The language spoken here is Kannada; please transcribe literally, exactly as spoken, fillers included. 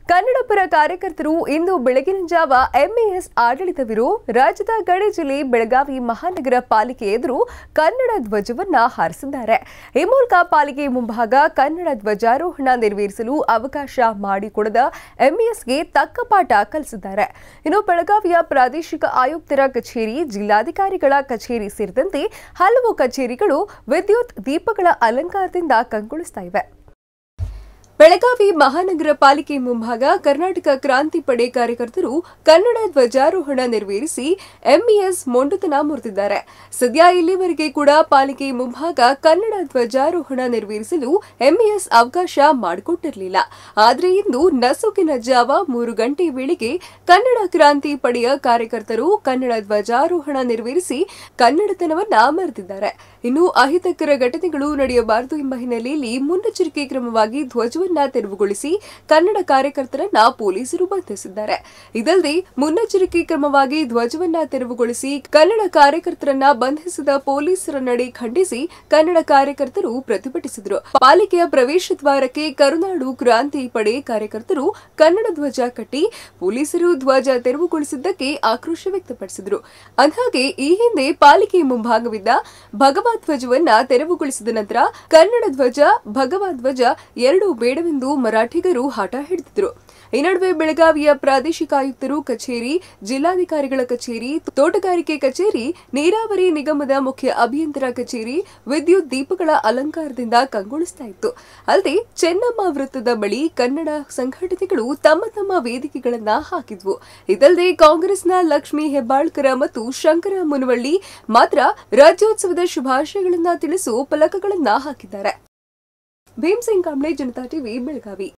ಕನ್ನಡಪರ ಕಾರ್ಯಕರ್ತರು ಇಂದು ಬೆಳಗಿನ ಜಾವ ಎಂಇಎಸ್ ಆಡಳಿತವಿರೋ ರಾಜ್ಯದ ಗಡಿ ಜಿಲ್ಲೆ ಬೆಳಗಾವಿ ಮಹಾನಗರ ಪಾಲಿಕೆ ಎದುರು ಕನ್ನಡ ಧ್ವಜವನ್ನ ಹಾರಿಸಿದ್ದಾರೆ. ಈ ಮೂಲಕ ಪಾಲಿಕೆ ಮುಂಭಾಗ ಕನ್ನಡ ಧ್ವಜಾರೋಹಣ ನೆರವೇರಿಸಲು ಅವಕಾಶ ಮಾಡಿಕೊಡದ ಎಂಇಎಸ್ಗೆ ತಕ್ಕ ಪಾಠ ಕಲಿಸಿದ್ದಾರೆ. ಇನ್ನು ಬೆಳಗಾವಿಯ ಪ್ರಾದೇಶಿಕ ಆಯುಕ್ತರ ಕಚೇರಿ, ಜಿಲ್ಲಾಧಿಕಾರಿಗಳ ಕಚೇರಿ ಸೇರಿದಂತೆ ಹಲವು ಕಚೇರಿಗಳು ವಿದ್ಯುತ್ ದೀಪಗಳ ಅಲಂಕಾರದಿಂದ ಕಂಗೊಳಿಸ್ತಾ ಇವೆ. ಬೆಳಗಾವಿ ಮಹಾನಗರ ಪಾಲಿಕೆ ಮುಂಭಾಗ ಕರ್ನಾಟಕ ಕ್ರಾಂತಿ ಪಡೆ ಕಾರ್ಯಕರ್ತರು ಕನ್ನಡ ಧ್ವಜಾರೋಹಣ ನೆರವೇರಿಸಿ ಎಂಇಎಸ್ ಮೊಂಡುತನ ಮುರಿದಿದ್ದಾರೆ. ಸದ್ಯ ಇಲ್ಲಿವರೆಗೆ ಕೂಡ ಪಾಲಿಕೆ ಮುಂಭಾಗ ಕನ್ನಡ ಧ್ವಜಾರೋಹಣ ನೆರವೇರಿಸಲು ಎಂಇಎಸ್ ಅವಕಾಶ ಮಾಡಿಕೊಟ್ಟಿರಲಿಲ್ಲ. ಆದರೆ ಇಂದು ನಸುಕಿನ ಜಾವ ಮೂರು ಗಂಟೆ ವೇಳೆಗೆ ಕನ್ನಡ ಕ್ರಾಂತಿ ಪಡೆಯ ಕಾರ್ಯಕರ್ತರು ಕನ್ನಡ ಧ್ವಜಾರೋಹಣ ನೆರವೇರಿಸಿ ಕನ್ನಡತನವನ್ನ ಮೆರೆದಿದ್ದಾರೆ. ಇನ್ನು ಅಹಿತಕರ ಘಟನೆಗಳು ನಡೆಯಬಾರದು ಎಂಬ ಹಿನ್ನೆಲೆಯಲ್ಲಿ ಮುನ್ನೆಚ್ಚರಿಕೆ ಕ್ರಮವಾಗಿ ಧ್ವಜವನ್ನು ತೆರವುಗೊಳಿಸಿ ಕನ್ನಡ ಕಾರ್ಯಕರ್ತರನ್ನ ಪೊಲೀಸರು ಬಂಧಿಸಿದ್ದಾರೆ. ಇದಲ್ಲದೆ ಮುನ್ನೆಚ್ಚರಿಕೆ ಕ್ರಮವಾಗಿ ಧ್ವಜವನ್ನ ತೆರವುಗೊಳಿಸಿ ಕನ್ನಡ ಕಾರ್ಯಕರ್ತರನ್ನ ಬಂಧಿಸಿದ ಪೊಲೀಸರ ನಡೆ ಖಂಡಿಸಿ ಕನ್ನಡ ಕಾರ್ಯಕರ್ತರು ಪ್ರತಿಭಟಿಸಿದರು. ಪಾಲಿಕೆಯ ಪ್ರವೇಶ ದ್ವಾರಕ್ಕೆ ಕರುನಾಡು ಕ್ರಾಂತಿ ಪಡೆ ಕಾರ್ಯಕರ್ತರು ಕನ್ನಡ ಧ್ವಜ ಕಟ್ಟಿ ಪೊಲೀಸರು ಧ್ವಜ ತೆರವುಗೊಳಿಸಿದ್ದಕ್ಕೆ ಆಕ್ರೋಶ ವ್ಯಕ್ತಪಡಿಸಿದರು. ಅಂದಹಾಗೆ ಈ ಹಿಂದೆ ಪಾಲಿಕೆ ಮುಂಭಾಗವಿದ್ದ ಭಗವಾ ಧ್ವಜವನ್ನ ತೆರವುಗೊಳಿಸಿದ ನಂತರ ಕನ್ನಡ ಧ್ವಜ, ಭಗವಾ ಧ್ವಜ ಎರಡು ಬೇಡವೆಂದು ಮರಾಠಿಗರು ಹಠ ಹಿಡಿದಿದ್ದರು. ಈ ನಡುವೆ ಬೆಳಗಾವಿಯ ಪ್ರಾದೇಶಿಕ ಆಯುಕ್ತರು ಕಚೇರಿ, ಜಿಲ್ಲಾಧಿಕಾರಿಗಳ ಕಚೇರಿ, ತೋಟಗಾರಿಕೆ ಕಚೇರಿ, ನೀರಾವರಿ ನಿಗಮದ ಮುಖ್ಯ ಅಭಿಯಂತರ ಕಚೇರಿ ವಿದ್ಯುತ್ ದೀಪಗಳ ಅಲಂಕಾರದಿಂದ ಕಂಗೊಳಿಸ್ತಾ ಇತ್ತು. ಅಲ್ಲದೆ ಚೆನ್ನಮ್ಮ ವೃತ್ತದ ಬಳಿ ಕನ್ನಡ ಸಂಘಟನೆಗಳು ತಮ್ಮ ತಮ್ಮ ವೇದಿಕೆಗಳನ್ನ ಹಾಕಿದ್ವು. ಇದಲ್ಲದೆ ಕಾಂಗ್ರೆಸ್ನ ಲಕ್ಷ್ಮೀ ಹೆಬ್ಬಾಳ್ಕರ ಮತ್ತು ಶಂಕರ ಮುನವಳ್ಳಿ ಮಾತ್ರ ರಾಜ್ಯೋತ್ಸವದ ಶುಭಾಶಯಗಳನ್ನ ತಿಳಿಸುವ ಫಲಕಗಳನ್ನ ಹಾಕಿದ್ದಾರೆ. ಭೀಮ್ ಸಿಂಗ್ ಕಾಂಬ್ಳೆ, ಜನತಾ ಟಿವಿ, ಬೆಳಗಾವಿ.